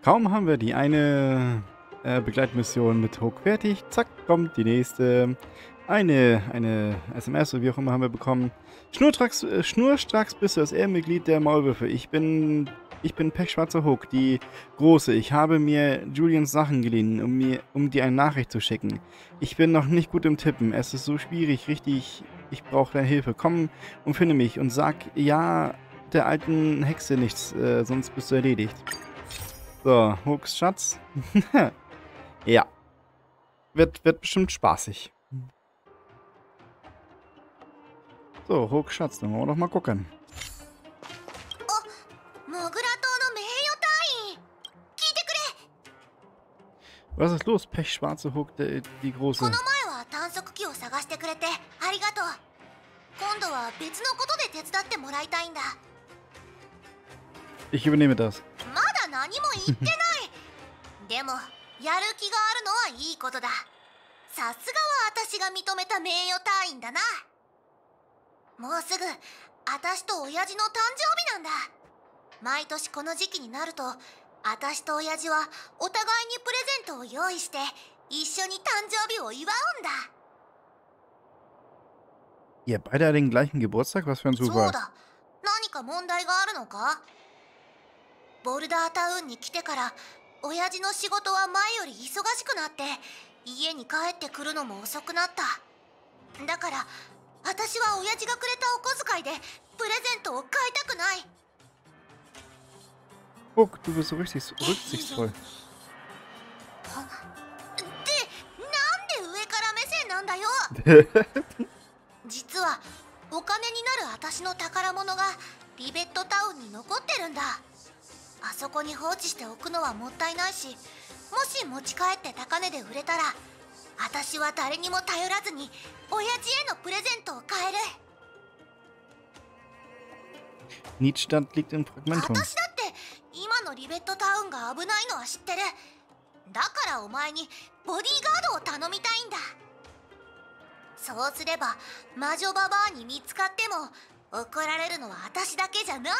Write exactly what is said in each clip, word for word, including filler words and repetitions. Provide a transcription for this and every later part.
Kaum haben wir die eine äh, Begleitmission mit Hook fertig, zack, kommt die nächste. Eine, eine S M S oder wie auch immer haben wir bekommen. Schnurstracks, äh, schnurstracks bist du das Ehrenmitglied der Maulwürfe. Ich bin, ich bin Pechschwarzer Hook, die Große. Ich habe mir Julians Sachen geliehen, um, mir, um dir eine Nachricht zu schicken. Ich bin noch nicht gut im Tippen. Es ist so schwierig, richtig. Ich brauche deine Hilfe. Komm und finde mich und sag ja der alten Hexe nichts, äh, sonst bist du erledigt. So, Hooks Schatz. Ja. Wird, wird bestimmt spaßig. So, Hooks Schatz, dann wollen wir doch mal gucken. Was ist los, Pechschwarze Hook, der, die Große? Ich übernehme das. でもやる気があるのはいいことだ。さすがは私が認めた名誉隊員だな。もうすぐ私と親父の誕生日なんだ。毎年この時期になると私と親父はお互いにプレゼントを用意して一緒に誕生日を祝うんだ。 Ihr beide den gleichen Geburtstag? Was für ein Zufall. そうだ。何か問題があるのか？ボルダータウンに来てから親父の仕事は前より忙しくなって家に帰ってくるのも遅くなった。だから私は親父がくれたお小遣いでプレゼントを買いたくない。 Hook, du bist so richtig rücksichtsvoll. で、なんで上から目線なんだよ。実はお金になる私の宝物がリベットタウンに残ってるんだ。あそこに放置しておくのはもったいないし、もし持ち帰って高値で売れたら私は誰にも頼らずに親父へのプレゼントを買える。 Niedstadt liegt im Fragmentum. 私だって今のリベットタウンが危ないのは知ってる。だからお前にボディーガードを頼みたいんだ。そうすれば魔女ババアに見つかっても怒られるのは私だけじゃない。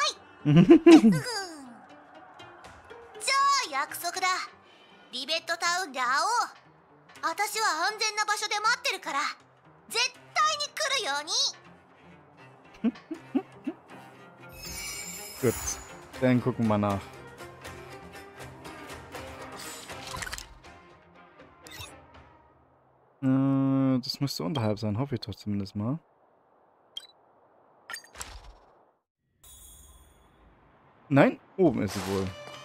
じゃあ約束だ。リベットタウンで会おう。私は安全な場所で待ってるから絶対に来るように。 Gut, dann gucken wir nach. Äh, das müsste unterhalb sein, hoffe ich doch zumindest mal. Nein, oben ist sie wohl.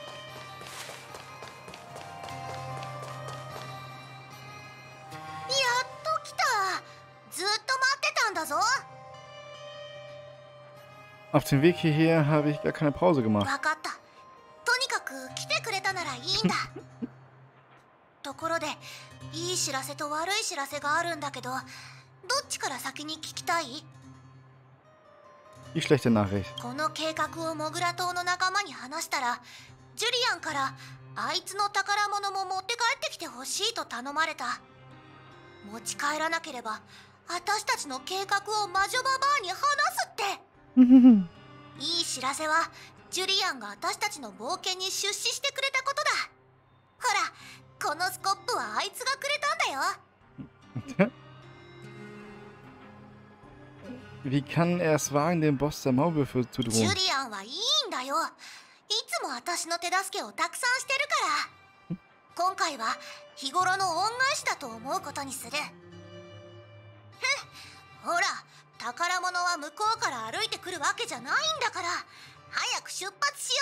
Auf dem Weg hierher habe ich gar keine Pause gemacht. 分かった。とにかく来てくれたならいいんだ。ところで、いい知らせと悪い知らせがあるんだけど、どっちから先に聞きたい？ Die schlechte Nachricht. この計画をモグラ島の仲間に話したら、ジュリアンからあいつの宝物も持って帰ってきてほしいと頼まれた。持ち帰らなければ、私たちの計画を魔女ババアに話すって。 いい知らせはジュリアンが私たちの冒険に出資してくれたことだ。ほら、このスコップはあいつがくれたんだよ。 Wie kann er es wagen, dem Boss der Maulwürfe zu ジ drohen? ュリアンはいいんだよ。いつも私の手助けをたくさんしてるから。今回は日頃の恩返しだと思うことにする。ほら、宝物は向こうから歩いてくるわけじゃないんだから、早く出発しよ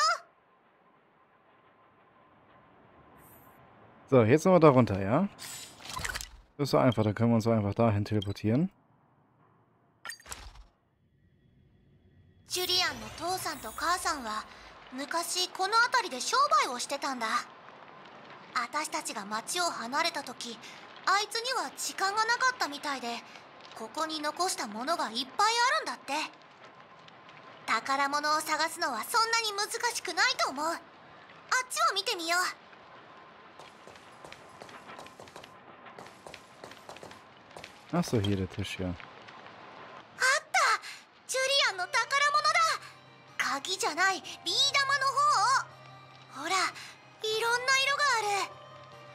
う。 So, jetzt sind wir da runter, ja? Das ist so einfach, da können wir uns so einfach dahin teleportieren. ジュリアンの父さんと母さんは昔この辺りで商売をしてたんだ。私たちが町を離れた時、あいつには時間がなかったみたいで、ここに残したものがいっぱいあるんだって。宝物を探すのはそんなに難しくないと思う。あっちを見てみよう。 Achso, hier der Tisch, ja. あった！ジュリアンの宝物だ。鍵じゃないビー玉の方。ほら、いろ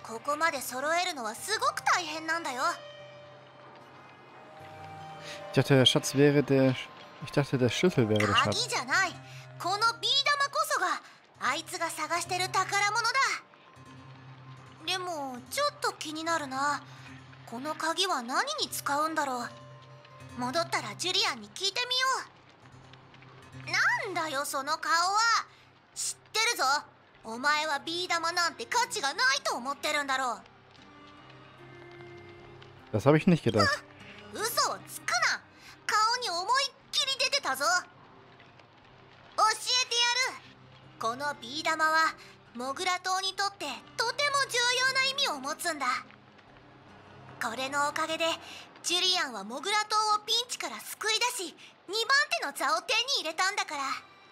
ここまで揃えるのはすごく大変なんだよ。 Ich dachte, der Schatz wäre der... Ich dachte, der Schlüssel wäre der 鍵 Schatz. じゃない。このビー玉こそがあいつが探してる宝物だ。でもちょっと気になるな。この鍵は何に使うんだろう。戻ったらジュリアンに聞いてみよう。なんだよその顔は。知ってるぞ。お前はビー玉なんて価値がないと思ってるんだろう。 Das habe ich nicht gedacht. 嘘をつくな。顔に思いっきり出てたぞ。教えてやる。このビー玉はモグラ島にとってとても重要な意味を持つんだ。これのおかげでジュリアンはモグラ島をピンチから救い出し、にばん手の座を手に入れたんだから。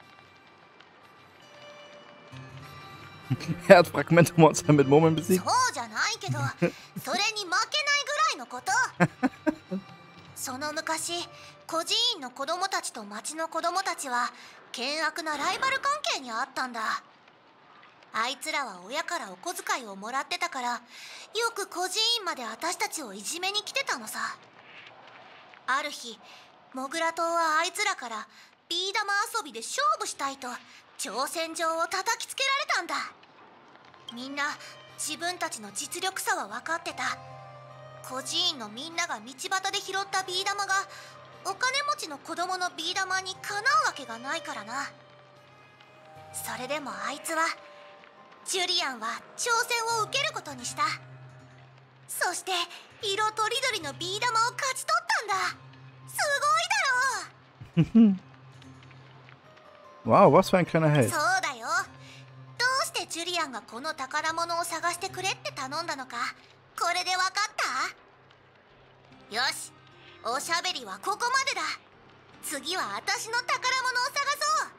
Er hat Fragmente-Monster mit Murmeln そう besiegt. じゃないけど、それに負けないぐらいのこと。その昔、孤児院の子供たちと町の子供たちは険悪なライバル関係にあったんだ。あいつらは親からお小遣いをもらってたから、よく孤児院まで私たちをいじめに来てたのさ。ある日、モグラ島はあいつらからビー玉遊びで勝負したいと挑戦状を叩きつけられたんだ。みんな自分たちの実力差は分かってた。孤児院のみんなが道端で拾ったビー玉がお金持ちの子供のビー玉にかなうわけがないからな。それでもあいつは、ジュリアンは挑戦を受けることにした。そして色とりどりのビー玉を勝ち取ったんだ。すごいだろう。 Wow, was für ein kleiner Held. そうだよ。どうしてジュリアンがこの宝物を探してくれって頼んだのか、これでわかった？よし、おしゃべりはここまでだ。次は私の宝物を探そう。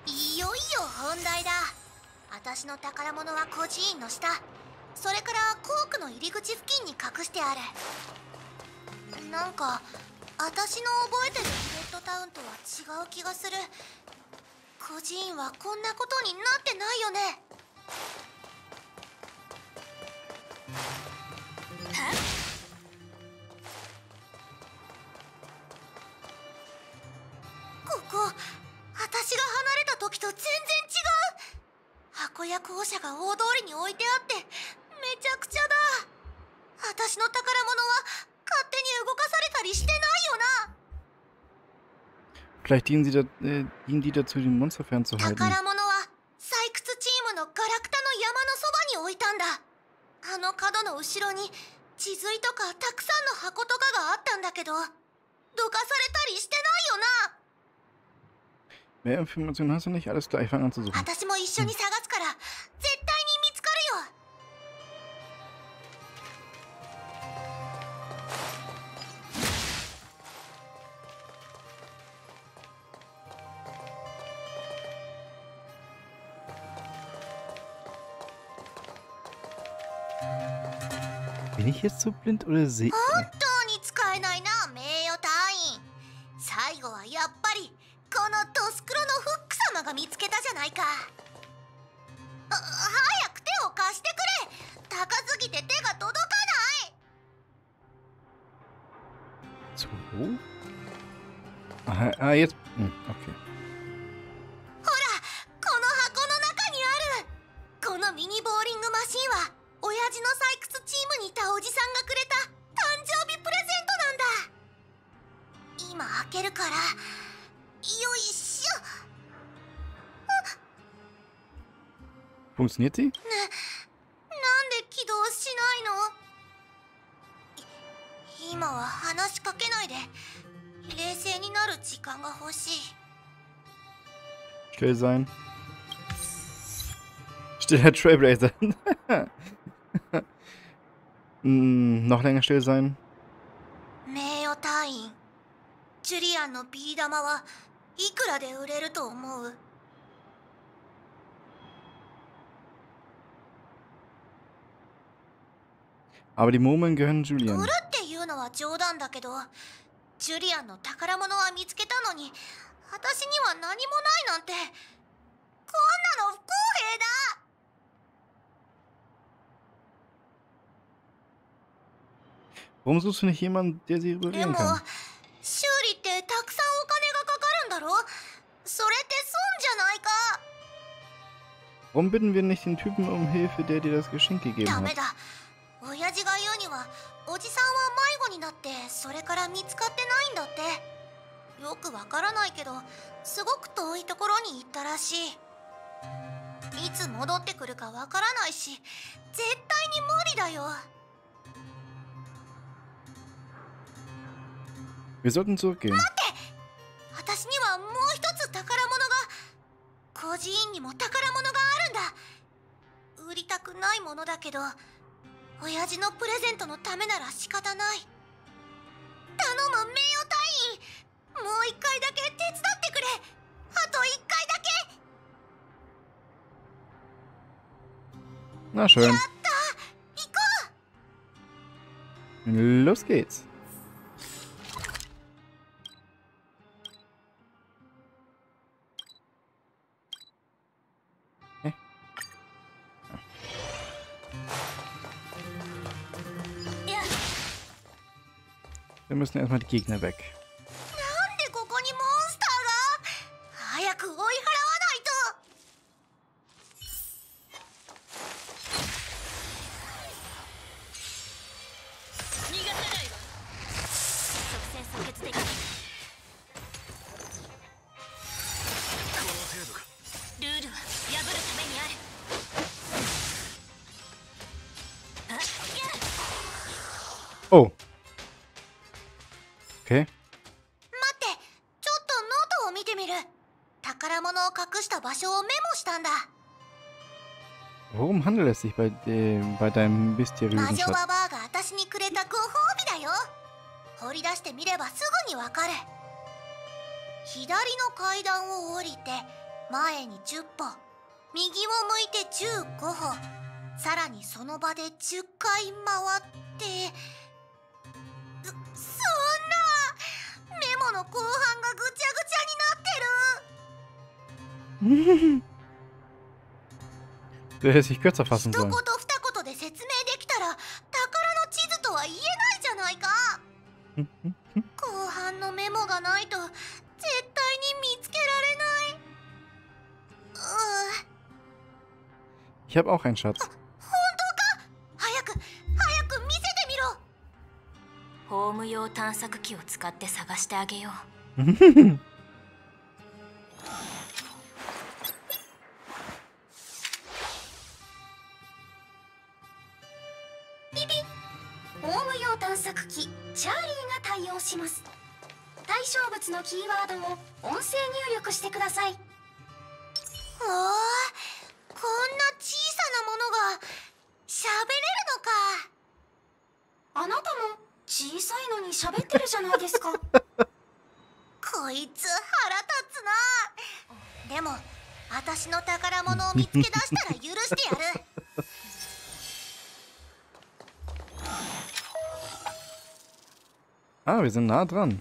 いよいよ本題だ。私の宝物は孤児院の下、それからコークの入り口付近に隠してある。なんか私の覚えてるヒレッドタウンとは違う気がする。孤児院はこんなことになってないよね。ここ、私が離れた時と全然違う。箱や校舎が大通りに置いてあってめちゃくちゃだ。私の宝物は勝手に動かされたりしてないよな。 Vielleicht dienen sie, da, äh, dienen die dazu, den Monster fernzuhalten. 宝物は採掘チームのガラクタの山のそばに置いたんだ。あの角の後ろに地髄とかたくさんの箱とかがあったんだけど、どかされたりしてないよな。 Mehr Informationen hast du nicht? Alles klar, ich fange an zu suchen. 私も一緒に探すから、絶対に見つかるよ。 Bin ich jetzt so blind oder sehe ich? 本当に使えないな、名誉隊員。最後はやっぱりこのドス黒のフック様が見つけたじゃないか。あ、早く手を貸してくれ。高すぎて手が届かない。 So? Ah, ah, jetzt. Hm, okay. ほら、この箱の中にある。このミニボーリングマシンは親父の採掘チームにいたおじさんがくれた誕生日プレゼントなんだ。今開けるから、よいしょ。 Funktioniert sie? なんで起動しないの？い今は話しかけないで冷静になる時間が欲しい。 Still sein. Stiller Trailblazer. hm, noch länger still sein. 名誉隊員、ジュリアンのビー玉はいくらで売れると思う？ Aber die Murmeln gehören Julian. 売るっていうのは冗談だけど、ジュリアンの宝物は見つけたのに私には何もないなんて、こんなの不公平だ。 Warum suchst du nicht jemanden, der sie で reparieren も kann? 修理ってたくさんお金がかかるんだろ。それって損じゃないか。 Warum bitten wir nicht den Typen um Hilfe, der dir das Geschenk gegeben ダメ hat? だ。親父が言うにはおじさんは迷子になってそれから見つかってないんだって。よくわからないけどすごく遠いところに行ったらしい。いつ戻ってくるかわからないし絶対に無理だよ。 Wir sollten zurückgehen. 私にはもう一つ宝物が。孤児院にも宝物があるんだ。売りたくないものだけど親父のプレゼントのためなら仕方ない。頼む名誉隊員、もう一回だけ手伝ってくれ。あと一回だけ。 Na schön. やった、行こう。 Los geht's. Wir müssen erstmal die Gegner weg. なんでここにモンスターが。早く追い払わないと。逃がさないわ。即戦即決的。この程度か。ルールは破るためにある。あ、やっ。 Oh. Okay. 待って、ちょっとノートを見てみる。宝物を隠した場所をメモしたんだ。 Worum handelt es sich bei dem, bei deinem 魔 mysteriösen 女 Schatz? ババアが私にくれたご褒美だよ。掘り出してみればすぐにわかる。左の階段を降りて前にじゅっぽ、右を向いてじゅうごほ、さらにその場でじゅっかい回って。そ、そんなメモの後半がぐちゃぐちゃになってる。 Du hättest dich kürzer fassen 一言 sollen. 二言で説明できたら宝の地図とは言えないじゃないか。後半のメモがないと絶対に見つけられない。うー Ich habe auch einen Schatz. 本当か。早く早く見せてみろ。ホーム用探索機を使って探してあげよう。ピピ、ホーム用探索機チャーリーが対応します。対象物のキーワードを音声入力してください。わあ、こんな小さなものが喋れるのか。あなたも小さいのに喋ってるじゃないですか。こいつ腹立つな。でも私の宝物を見つけ出したら許してやる。 Ah, wir sind nah dran.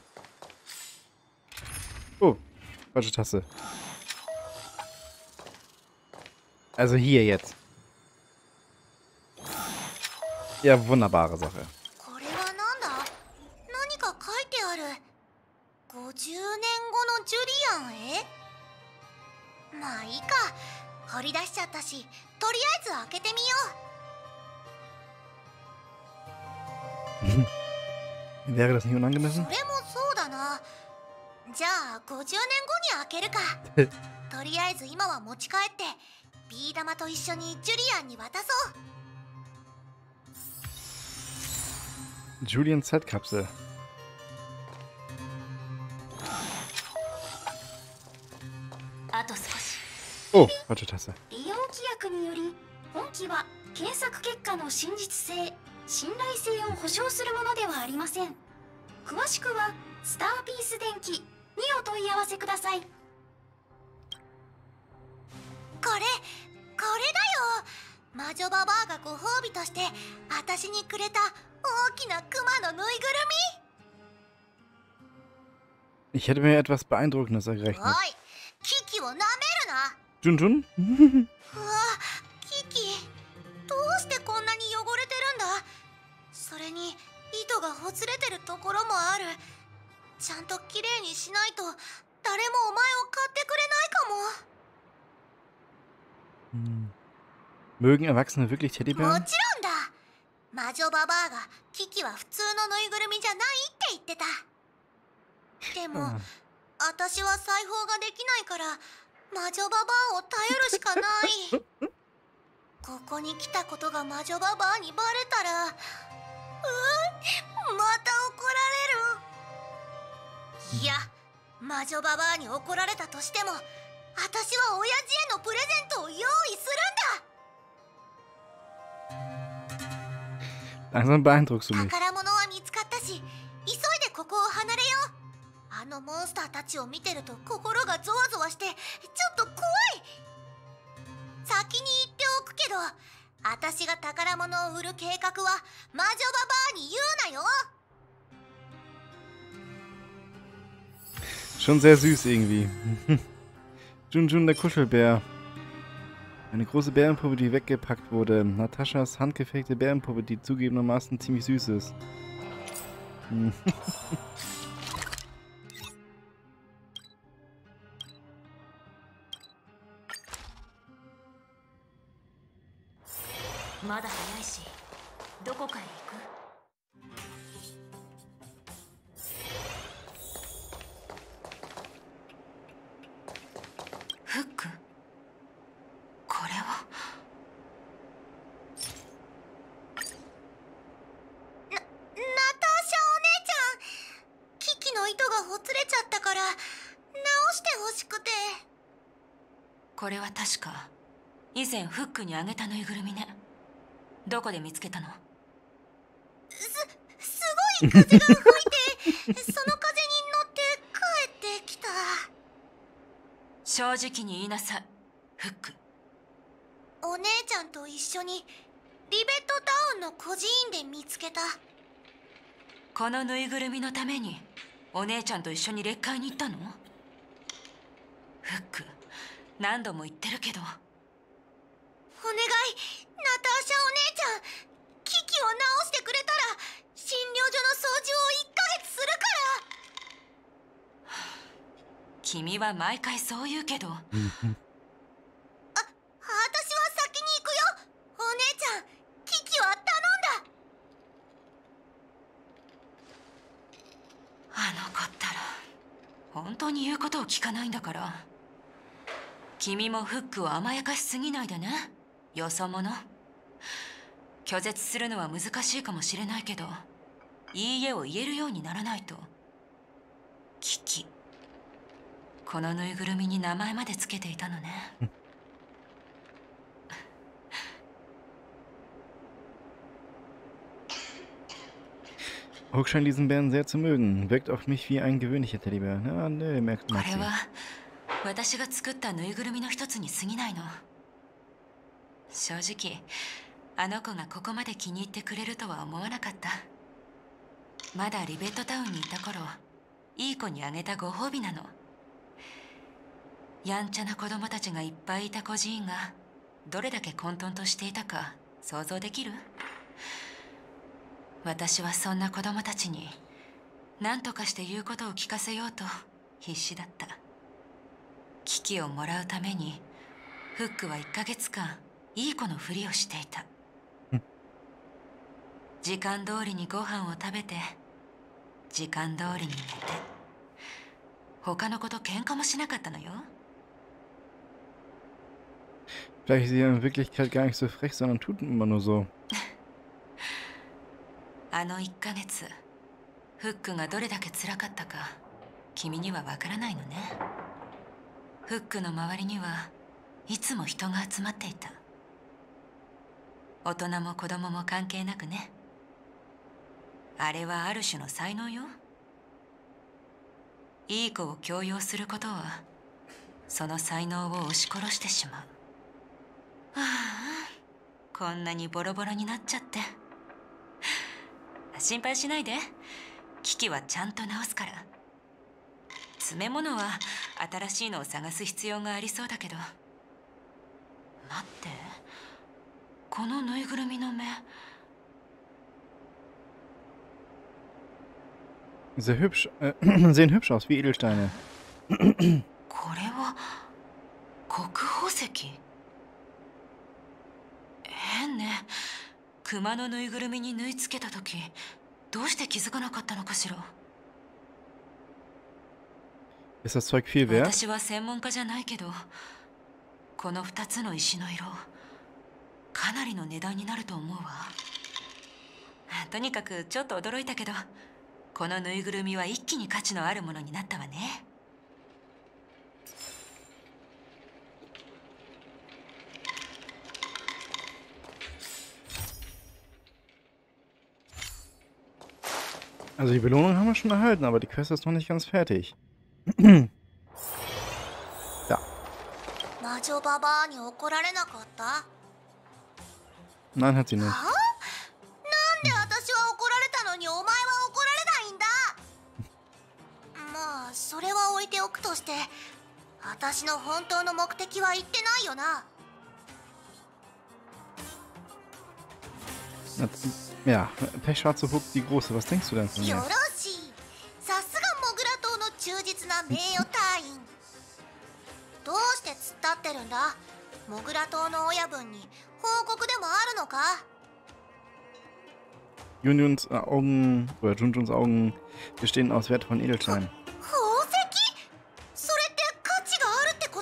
Oh, falsche Taste. Also hier jetzt. Ja, wunderbare Sache. これはなんだ。何か書いてある。ごじゅうねんごのジュリアンへ。まあいいか。掘り出しちゃったし、とりあえず開けてみよう。 Wäre das nicht そ unangemessen? れもそうだな。じゃあごじゅうねんごに開けるか。とりあえず今は持ち帰ってビー玉と一緒にジュリアンに渡そう。 Julian Zeitkapsel. あと少し。 Oh, falsche Taste. 利用規約により本機は検索結果の真実性、信頼性を保証するものではありません。詳しくはスターピース電機にお問い合わせください。これ、これだよ。魔女ババアがご褒美として私にくれた大きなクマのぬいぐる Ich hätte mir etwas Beeindruckendes み。おい、 errechnet. キキを舐めるな。 Jun Jun? うわ、キキ、どうしてこんなに汚れてるんだ。それに糸がほつれてるところもある。ちゃんときれいにしないと誰もお前を買ってくれないかも。 Hm. Mögen Erwachsene wirklich も Teddybären? ちろんだ。魔女ババアがキキは普通のぬいぐるみじゃないって言ってた。でも Ah. 私は裁縫ができないから魔女ババアを頼るしかない。ここに来たことが魔女ババアにバレたら、うーまた怒られる。いや、魔女ババアに怒られたとしても私は親父へのプレゼントを用意するんだ。 Langsam beeindruckst du mich. 宝物は見つかったし、急いでここを離れよう。あのモンスターたちを見てると心がゾワゾワしてちょっと怖い。先に言っておくけど、私が宝物を売る計画は魔女ババアに言うなよ。 Schon sehr süß irgendwie. Junjun, der Kuschelbär. Eine große Bärenpuppe, die weggepackt wurde. Nataschas handgefertigte Bärenpuppe, die zugegebenermaßen ziemlich süß ist. Hook? これはな、ナターシャお姉ちゃん。キキの糸がほつれちゃったから直してほしくて。 これは確か以前フックにあげたぬいぐるみね。どこで見つけたの？ す、すごい風が吹いてその風に乗って帰ってきた。 正直に言いなさい、フック。 お姉ちゃんと一緒にリベットタウンの孤児院で見つけた。 このぬいぐるみのためにお姉ちゃんと一緒に列会に行ったの？フック、何度も言ってるけど。 お願い、ナターシャお姉ちゃん、キキを直してくれたら診療所の掃除をいっかげつするから。 君は毎回そう言うけど。 あ、私は先に行くよ。お姉ちゃん、キキは頼んだ。 あの子ったら本当に言うことを聞かないんだから。君もフックを甘やかしすぎないでね、よそ者。拒絶するのは難しいかもしれないけど、いいえを言えるようにならないと。キキ、このぬいぐるみに名前までつけていたのね。 Hook scheint diesen Bären sehr zu mögen. Wirkt auf mich wie ein gewöhnlicher Teddybär. Ja, ne, merkt man. これは私が作ったぬいぐるみの一つに過ぎないの。正直あの子がここまで気に入ってくれるとは思わなかった。まだリベットタウンにいた頃、いい子にあげたご褒美なの。やんちゃな子供たちがいっぱいいた孤児院がどれだけ混沌としていたか想像できる？私はそんな子供たちに何とかして言うことを聞かせようと必死だった。危機をもらうためにフックはいっかげつかんいい子のふりをしていた。時間通りにご飯を食べて、時間通りに寝て、他の子と喧嘩もしなかったのよ。 Vielleicht ist sie ja in Wirklichkeit gar nicht so frech, sondern tut immer nur so. あのいっかげつ、フックがどれだけ辛かったか君にはわからないのね。フックの周りにはいつも人が集まっていた。大人も子供も関係なくね。あれはある種の才能よ。いい子を強要することはその才能を押し殺してしまう。ああ、こんなにボロボロになっちゃって。心配しないで、キキはちゃんと直すから。詰め物は新しいのを探す必要がありそうだけど。待って、このぬいぐるみの目、 Sehr hübsch. Äh, sehen hübsch aus, wie Edelsteine. これは国宝石。変ね。熊のぬいぐるみに縫い付けた時どうして気づかなかったのかしら。 Ist das Zeug viel wert? 私は専門家じゃないけど、このふたつの石の色かなりの値段になると思うわ。とにかくちょっと驚いたけど、このぬいぐるみは一気に価値のあるものになったわね。 Also die Belohnung haben wir schon erhalten, aber die Quest ist noch nicht ganz fertig. Ja. 魔女ババアに怒られなかった？ Nein, hat sie nicht. はあ？なんで私は怒られたのにお前は怒られないんだ。まあそれは置いておくとして、私の本当の目的は言ってないよな。 Ja, pechschwarze Huck, die große. Was denkst du denn von よ mir? ろしい。さすがモグラ島の忠実な名誉隊員。どうして突っ立ってるんだ？モグラ島の親分に報告でもあるのか？ Junjuns Augen, oder Junjuns Augen bestehen aus wertvollen Edelsteinen. 宝石？それって価値があるってこと？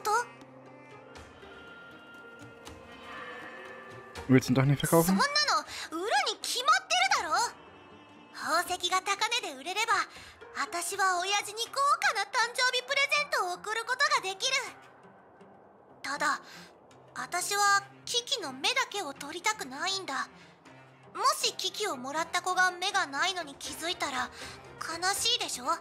Willst du ihn doch nicht そん verkaufen? なの売るに決まってるだろ。宝石が高値で売れれば、私は親父に豪華な誕生日プレゼントを贈ることができる。ただ私はキキの目だけを取りたくないんだ。もしキキをもらった子が目がないのに気づいたら悲しいでしょ。とに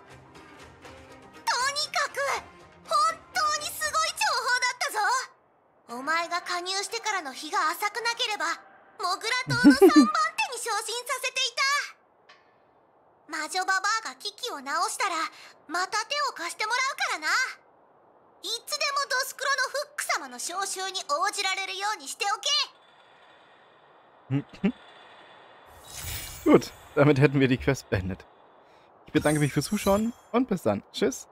かく本当にすごい情報だったぞ。お前が加入してからの日が浅くなければモグラ島のさんばん手に昇進させていた。魔女ババアが危機を直したらまた手を貸してもらうからな。いつでもドスクロのフック様の招集に応じられるようにしておけ。 Gut, damit hätten wir die Quest beendet. Ich bedanke mich fürs Zuschauen und bis dann. Tschüss.